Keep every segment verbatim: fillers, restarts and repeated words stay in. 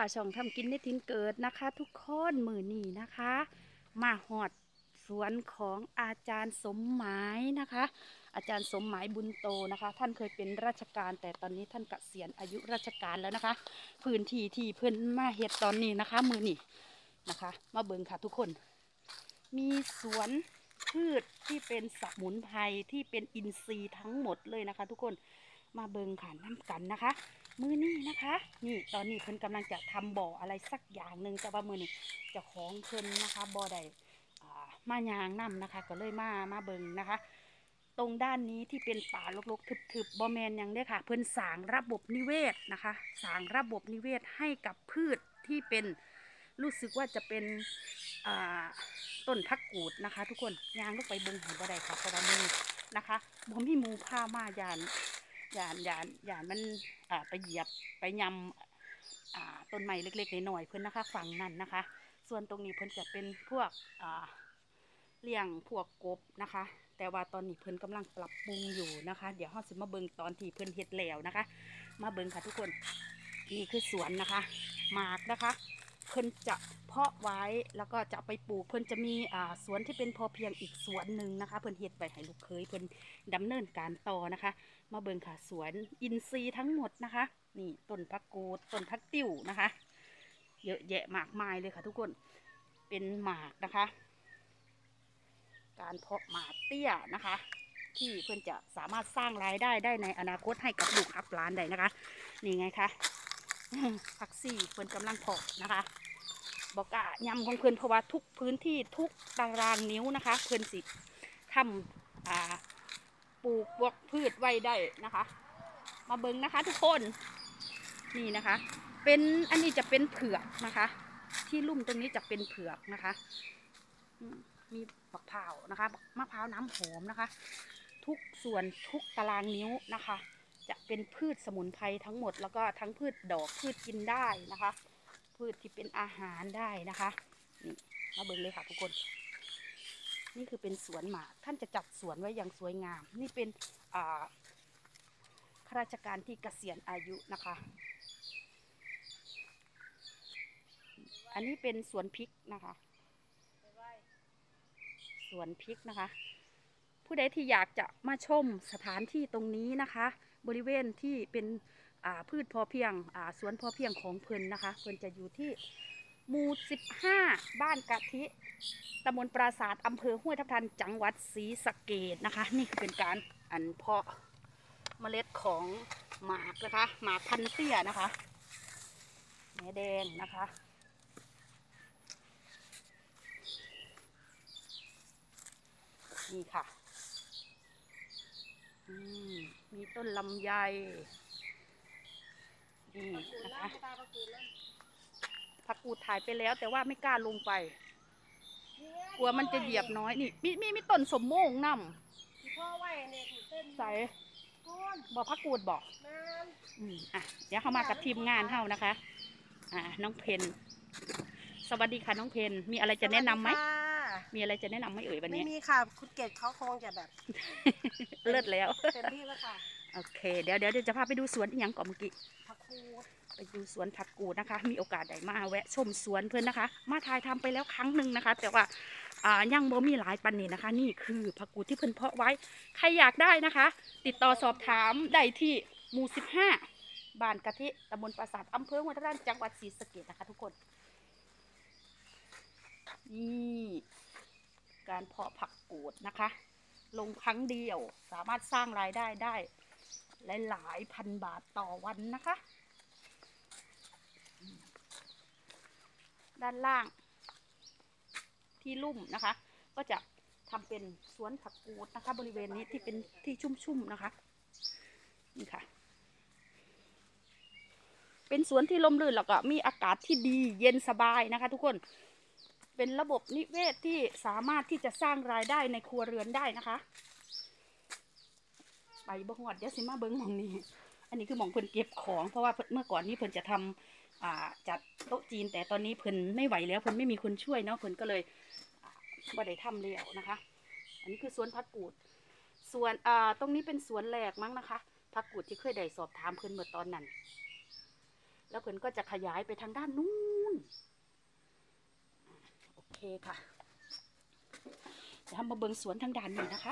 ช่องทำกินได้ทินเกิดนะคะทุกคนมือนี้นะคะมาหอดสวนของอาจารย์สมหมายนะคะอาจารย์สมหมายบุญโตนะคะท่านเคยเป็นราชการแต่ตอนนี้ท่านเกษียณอายุราชการแล้วนะคะพื้นที่ที่เพิ่นมาเฮ็ดตอนนี้นะคะมือนี้นะคะมาเบิ่งค่ะทุกคนมีสวนพืชที่เป็นสมุนไพรที่เป็นอินทรีย์ทั้งหมดเลยนะคะทุกคนมาเบิ่งค่ะน้ำกันนะคะมือนี้นะคะนี่ตอนนี้เพิ่นกำลังจะทำบ่ออะไรสักอย่างหนึ่งแต่ว่ามือนี้เจ้าของเพิ่นนะคะบ่อใดมายางน้ำนะคะก็เลยมามาเบิ่งนะคะตรงด้านนี้ที่เป็นป่ารกๆทึบๆบ่แมนยังเด้อค่ะเพิ่นสร้างระบบนิเวศนะคะสร้างระบบนิเวศให้กับพืชที่เป็นรู้สึกว่าจะเป็นต้นพักกูดนะคะทุกคนยางลูกไปเบิ่งหาบ่ได้ค่ะเพราะว่ามือนะคะบ่มีหมูผ้ามายานยานยานยานมันไปเหยียบไปยำต้นไม้เล็กๆหน่อยๆเพิ่นนะคะฝั่งนั้นนะคะส่วนตรงนี้เพิ่นจะเป็นพวกเลี้ยงพวกกบนะคะแต่ว่าตอนนี้เพิ่นกำลังปรับปรุงอยู่นะคะเดี๋ยวเราจะมาเบิ่งตอนที่เพิ่นเฮ็ดแล้วนะคะมาเบิ่งค่ะทุกคนนี่คือสวนนะคะหมากนะคะเพิ่นจะเพาะไว้แล้วก็จะไปปลูกเพิ่นจะมีอ่าสวนที่เป็นพอเพียงอีกสวนหนึ่งนะคะเพิ่นเฮ็ดไปให้ลูกเคยเพิ่นดำเนินการต่อนะคะมาเบิ่งค่ะสวนอินทรีย์ทั้งหมดนะคะนี่ต้นพักกูดต้นพักติ้วนะคะเยอะแยะมากมายเลยค่ะทุกคนเป็นหมากนะคะการเพาะหมากเตี้ยนะคะที่เพื่อนจะสามารถสร้างรายได้ได้ในอนาคตให้กับลูกอัพร้านได้นะคะนี่ไงคะผักซี่เพื่อนกำลังเพาะนะคะบอกกะยำของเพื่อนเพราะว่าทุกพื้นที่ทุกตารางนิ้วนะคะเพื่อนสิทำอ่าปลูกพวกพืชไว้ได้นะคะมาเบิ้งนะคะทุกคนนี่นะคะเป็นอันนี้จะเป็นเผือกนะคะที่ลุ่มตรงนี้จะเป็นเผือกนะคะมีมะพร้าวนะคะมะพร้าวน้ำหอมนะคะทุกส่วนทุกตารางนิ้วนะคะจะเป็นพืชสมุนไพรทั้งหมดแล้วก็ทั้งพืชดอกพืชกินได้นะคะพืชที่เป็นอาหารได้นะคะนี่มาเบิ่งเลยค่ะทุกคนนี่คือเป็นสวนหมากท่านจะจัดสวนไว้อย่างสวยงามนี่เป็นข้าราชการที่เกษียณอายุนะคะอันนี้เป็นสวนพริกนะคะสวนพริกนะคะผู้ใดที่อยากจะมาชมสถานที่ตรงนี้นะคะบริเวณที่เป็นพืชพอเพียงสวนพอเพียงของเพิ่นนะคะเพิ่นจะอยู่ที่หมู่สิบห้าบ้านกะทิตำบลปราศาสตร์อำเภอห้วยทับทันจังหวัดศรีสะเกษนะคะนี่คือเป็นการอันเพาะเมล็ดของหมากนะคะหมากพันเตี้ยนะคะแหนแดงนะคะนี่ค่ะมีต้นลำไยนี่นะคะผักกูดถ่ายไปแล้วแต่ว่าไม่กล้าลงไปกลัวมันจะเหยียบน้อยนี่มีมีมีต้นสมโมงนำใส่บอกผักกูดบอกอืมอ่ะเดี๋ยวเข้ามากับทีมงานเท่านะคะอ่าน้องเพนสวัสดีค่ะน้องเพนมีอะไรจะแนะนำไหมมีอะไรจะแนะนำไหมเอ่ยวันนี้ไม่มีค่ะคุณเกดเขาคงจะแบบเลิศแล้วเต็มที่แล้วค่ะโอเคเดี๋ยวเดี๋ยวจะพาไปดูสวนอีกอย่างก่อนเมื่อกี้ผักกูดไปดูสวนผักกูดนะคะมีโอกาสได้มาแวะชมสวนเพื่อนนะคะมาถ่ายทำไปแล้วครั้งหนึ่งนะคะแต่ว่าอ่ายังบ่มีหลายปันนี่นะคะนี่คือผักกูดที่เพื่อนเพาะไว้ใครอยากได้นะคะติดต่อสอบถามได้ที่หมู่สิบห้าบ้านกะทิตำบลปราสาทอำเภอหัวตะานจังหวัดศรีสะเกษนะคะทุกคนนี่การเพาะผักกูดนะคะลงครั้งเดียวสามารถสร้างรายได้ได้หลายๆพันบาทต่อวันนะคะด้านล่างที่ลุ่มนะคะก็จะทำเป็นสวนผักกูดนะคะบริเวณนี้ที่เป็นที่ชุ่มๆนะคะนี่ค่ะเป็นสวนที่ลมรื่นแล้วก็มีอากาศที่ดีเย็นสบายนะคะทุกคนเป็นระบบนิเวศที่สามารถที่จะสร้างรายได้ในครัวเรือนได้นะคะไปบ่หอดเดี๋ยวสิมาเบิ้งหม่องนี้อันนี้คือหม่องเพิ่นเก็บของเพราะว่าเมื่อก่อนนี้เพิ่นจะทำจัดโต๊ะจีนแต่ตอนนี้เพิ่นไม่ไหวแล้วเพิ่นไม่มีคนช่วยเนาะเพิ่นก็เลยบ่ได้ทำแล้วนะคะอันนี้คือสวนผักกูดส่วนตรงนี้เป็นสวนแหลกมั้งนะคะผักกูดที่เคยได้สอบถามเพิ่นเมื่อตอนนั้นแล้วเพิ่นก็จะขยายไปทางด้านนู้นโอเคค่ะเดี๋ยวทำมาเบิ่งสวนทางด้านนี้นะคะ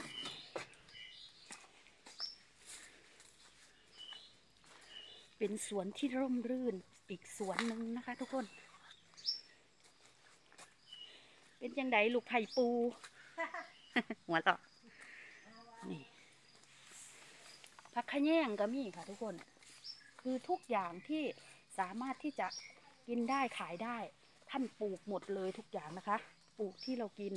เป็นสวนที่ร่มรื่นอีกสวนหนึ่งนะคะทุกคน เป็นยังไงลูกไผ่ปู หัวเราะนี่ผักขะแยงก็มีค่ะทุกคน คือทุกอย่างที่สามารถที่จะกินได้ขายได้ ท่านปลูกหมดเลยทุกอย่างนะคะ ปลูกที่เรากิน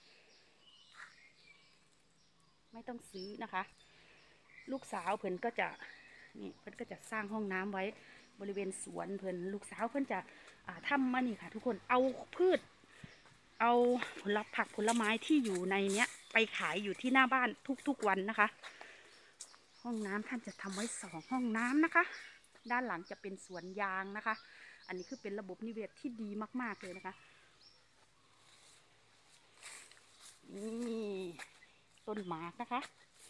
ไม่ต้องซื้อนะคะ ลูกสาวเพิ่นก็จะนี่เพิ่นก็จะสร้างห้องน้ำไว้บริเวณสวนเพิ่นลูกสาวเพิ่นจะอ่าทำมานี่ค่ะทุกคนเอาพืช เอาผลผักผลไม้ที่อยู่ในเนี้ยไปขายอยู่ที่หน้าบ้านทุกๆวันนะคะ ห้องน้ำท่านจะทำไว้สองห้องน้ำนะคะ ด้านหลังจะเป็นสวนยางนะคะ อันนี้คือเป็นระบบนิเวศที่ดีมากๆเลยนะคะนี่ต้นหมากนะคะ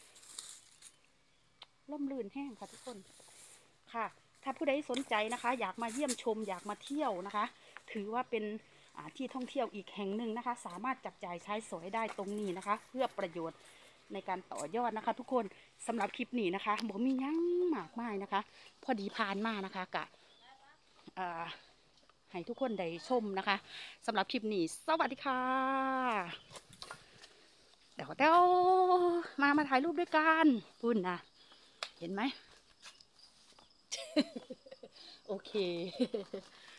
ร่มรื่นแห้งค่ะทุกคนค่ะถ้าผู้ใดสนใจนะคะอยากมาเยี่ยมชมอยากมาเที่ยวนะคะ ถือว่าเป็นที่ท่องเที่ยวอีกแห่งหนึ่งนะคะ สามารถจับจ่ายใช้สอยได้ตรงนี้นะคะ เพื่อประโยชน์ในการต่อยอดนะคะ ทุกคนสำหรับคลิปนี้นะคะบอกมียั่งมากมายนะคะ พอดีผ่านมานะคะกะให้ทุกคนได้ชมนะคะสำหรับคลิปนี้สวัสดีค่ะเดี๋ยวเดี๋ยวมามาถ่ายรูปด้วยกันคุณนะเห็นไหม โอเค